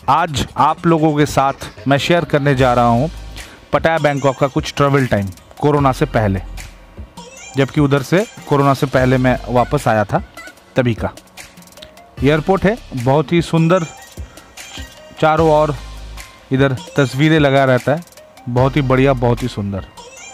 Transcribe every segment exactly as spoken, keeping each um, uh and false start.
आज आप लोगों के साथ मैं शेयर करने जा रहा हूँ पटाया बैंकॉक का कुछ ट्रैवल टाइम कोरोना से पहले, जबकि उधर से कोरोना से पहले मैं वापस आया था तभी का। एयरपोर्ट है, बहुत ही सुंदर, चारों ओर इधर तस्वीरें लगा रहता है, बहुत ही बढ़िया, बहुत ही सुंदर।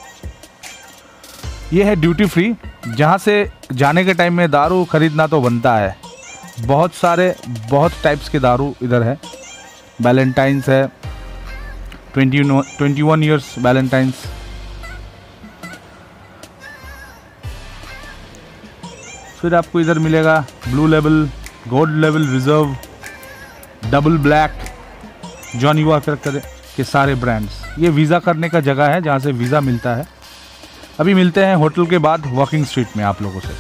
ये है ड्यूटी फ्री, जहाँ से जाने के टाइम में दारू खरीदना तो बनता है। बहुत सारे बहुत टाइप्स के दारू इधर है। वैलेंटाइंस है, twenty twenty one years Ballantine's, फिर आपको इधर मिलेगा ब्लू लेवल, गोल्ड लेवल, reserve, double black, Johnnie Walker के सारे ब्रांड्स। ये वीज़ा करने का जगह है जहाँ से वीज़ा मिलता है। अभी मिलते हैं होटल के बाद वॉकिंग स्ट्रीट में आप लोगों से।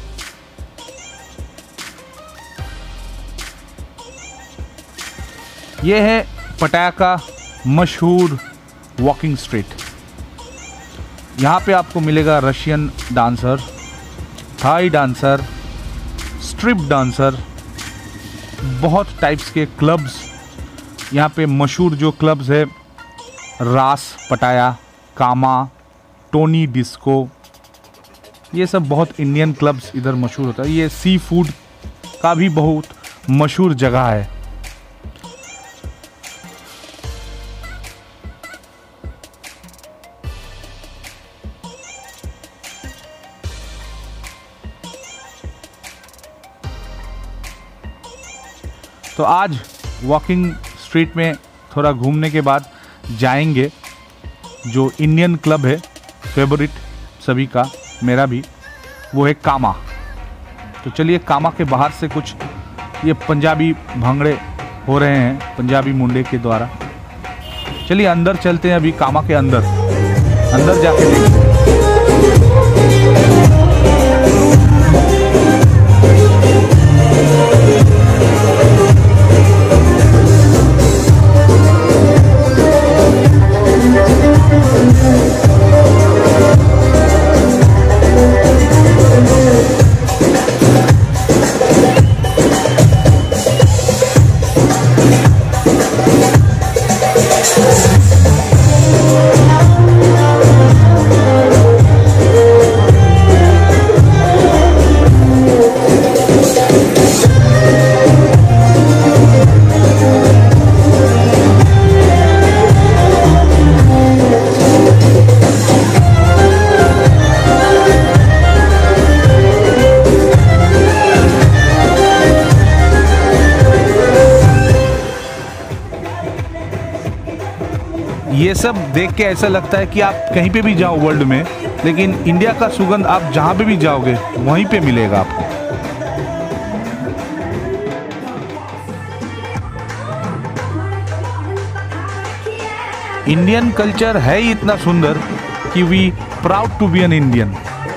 ये है पटाया का मशहूर वॉकिंग स्ट्रीट। यहाँ पे आपको मिलेगा Russian dancer, Thai dancer, strip dancer, बहुत टाइप्स के क्लब्स। यहाँ पे मशहूर जो क्लब्स है, रास पटाया, कामा, टोनी डिस्को, ये सब बहुत इंडियन क्लब्स इधर मशहूर होता है। ये सी फूड का भी बहुत मशहूर जगह है। तो आज वॉकिंग स्ट्रीट में थोड़ा घूमने के बाद जाएंगे जो इंडियन क्लब है फेवरेट सभी का, मेरा भी, वो है कामा। तो चलिए कामा के बाहर से कुछ ये पंजाबी भांगड़े हो रहे हैं पंजाबी मुंडे के द्वारा। चलिए अंदर चलते हैं, अभी कामा के अंदर अंदर जाके देखते हैं। ये सब देख के ऐसा लगता है कि आप कहीं पे भी जाओ वर्ल्ड में, लेकिन इंडिया का सुगंध आप जहाँ पे भी जाओगे वहीं पे मिलेगा आपको। इंडियन कल्चर है ही इतना सुंदर कि we proud to be an Indian.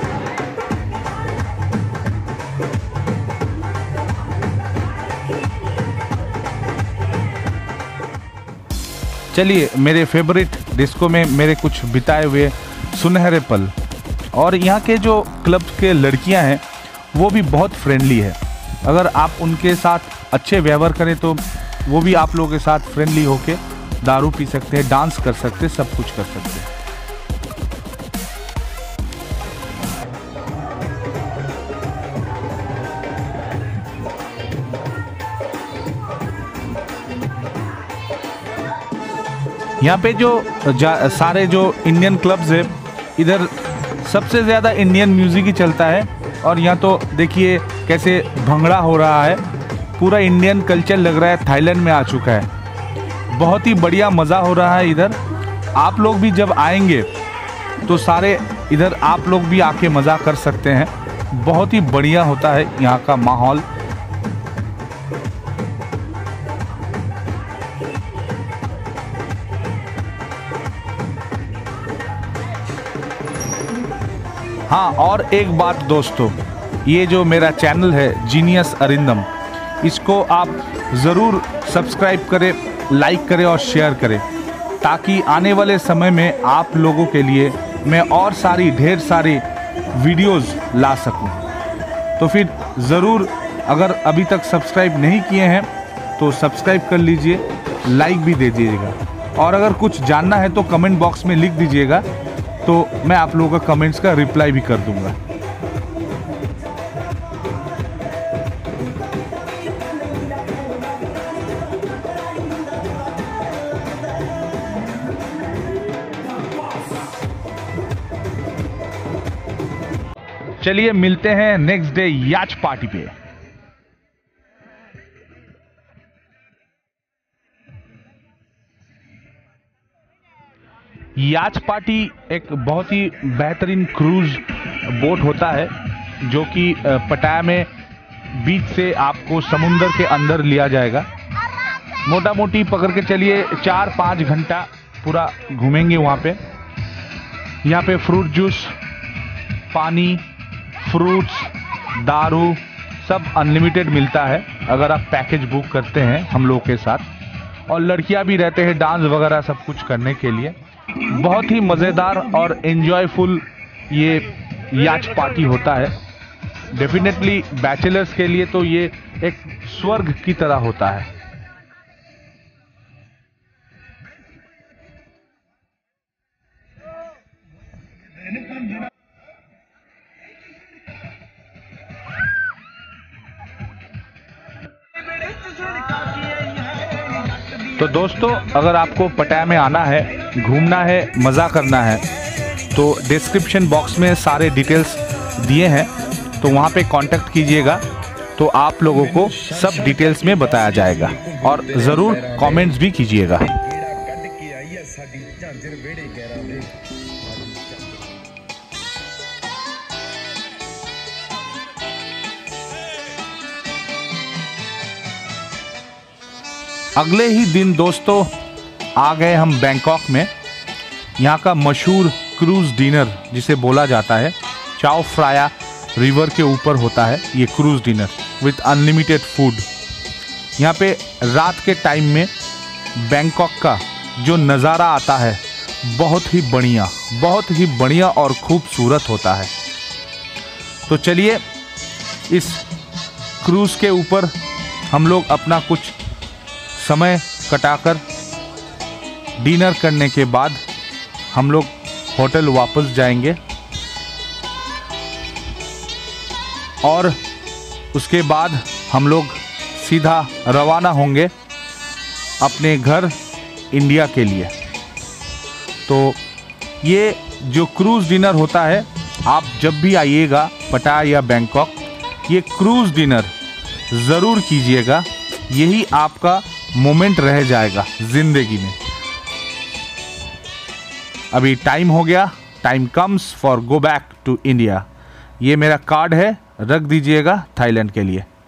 चलिए मेरे फेवरेट डिस्को में मेरे कुछ बिताए हुए सुनहरे पल। और यहाँ के जो क्लब के लड़कियाँ हैं वो भी बहुत फ्रेंडली है। अगर आप उनके साथ अच्छे व्यवहार करें तो वो भी आप लोगों के साथ फ्रेंडली होके दारू पी सकते हैं, डांस कर सकते हैं, सब कुछ कर सकते हैं। यहाँ पे जो सारे जो इंडियन क्लब्स है, इधर सबसे ज़्यादा इंडियन म्यूज़िक ही चलता है। और यहाँ तो देखिए कैसे भंगड़ा हो रहा है, पूरा इंडियन कल्चर लग रहा है थाईलैंड में आ चुका है। बहुत ही बढ़िया मज़ा हो रहा है इधर। आप लोग भी जब आएंगे तो सारे इधर आप लोग भी आके मज़ा कर सकते हैं। बहुत ही बढ़िया होता है यहाँ का माहौल। हाँ, और एक बात दोस्तों, ये जो मेरा चैनल है जीनियस अरिंदम, इसको आप ज़रूर सब्सक्राइब करें, लाइक करें और शेयर करें, ताकि आने वाले समय में आप लोगों के लिए मैं और सारी ढेर सारी वीडियोस ला सकूं। तो फिर ज़रूर, अगर अभी तक सब्सक्राइब नहीं किए हैं तो सब्सक्राइब कर लीजिए लाइक भी दे दीजिएगा, और अगर कुछ जानना है तो कमेंट बॉक्स में लिख दीजिएगा, तो मैं आप लोगों का कमेंट्स का रिप्लाई भी कर दूंगा। चलिए मिलते हैं नेक्स्ट डे याच पार्टी पे। याच पार्टी एक बहुत ही बेहतरीन क्रूज बोट होता है, जो कि पटाया में बीच से आपको समुंदर के अंदर लिया जाएगा। मोटा मोटी पकड़ के चलिए चार पाँच घंटा पूरा घूमेंगे वहाँ पे। यहाँ पे फ्रूट जूस, पानी, फ्रूट्स, दारू सब अनलिमिटेड मिलता है अगर आप पैकेज बुक करते हैं हम लोग के साथ। और लड़कियां भी रहते हैं डांस वगैरह सब कुछ करने के लिए। बहुत ही मज़ेदार और एंजॉयफुल ये याच पार्टी होता है। डेफिनेटली बैचलर्स के लिए तो ये एक स्वर्ग की तरह होता है। तो दोस्तों, अगर आपको पटाया में आना है, घूमना है, मज़ा करना है, तो डिस्क्रिप्शन बॉक्स में सारे डिटेल्स दिए हैं, तो वहाँ पे कांटेक्ट कीजिएगा, तो आप लोगों को सब डिटेल्स में बताया जाएगा। और ज़रूर कमेंट्स भी कीजिएगा। अगले ही दिन दोस्तों आ गए हम बैंकॉक में। यहाँ का मशहूर क्रूज़ डिनर जिसे बोला जाता है, चाओ फ्राया रिवर के ऊपर होता है ये cruise dinner with unlimited food. यहाँ पे रात के टाइम में बैंकॉक का जो नज़ारा आता है बहुत ही बढ़िया, बहुत ही बढ़िया और खूबसूरत होता है। तो चलिए इस क्रूज़ के ऊपर हम लोग अपना कुछ समय कटाकर डिनर करने के बाद हम लोग होटल वापस जाएंगे, और उसके बाद हम लोग सीधा रवाना होंगे अपने घर इंडिया के लिए। तो ये जो क्रूज़ डिनर होता है, आप जब भी आइएगा पटाया या बैंकॉक, ये क्रूज़ डिनर ज़रूर कीजिएगा। यही आपका मोमेंट रह जाएगा ज़िंदगी में। अभी टाइम हो गया, time comes for go back to India. ये मेरा कार्ड है, रख दीजिएगा थाईलैंड के लिए।